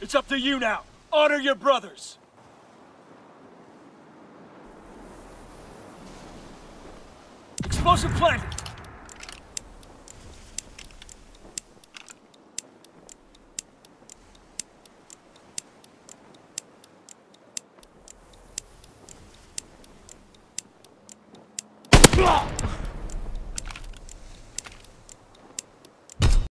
It's up to you now. Honor your brothers. Explosive planted.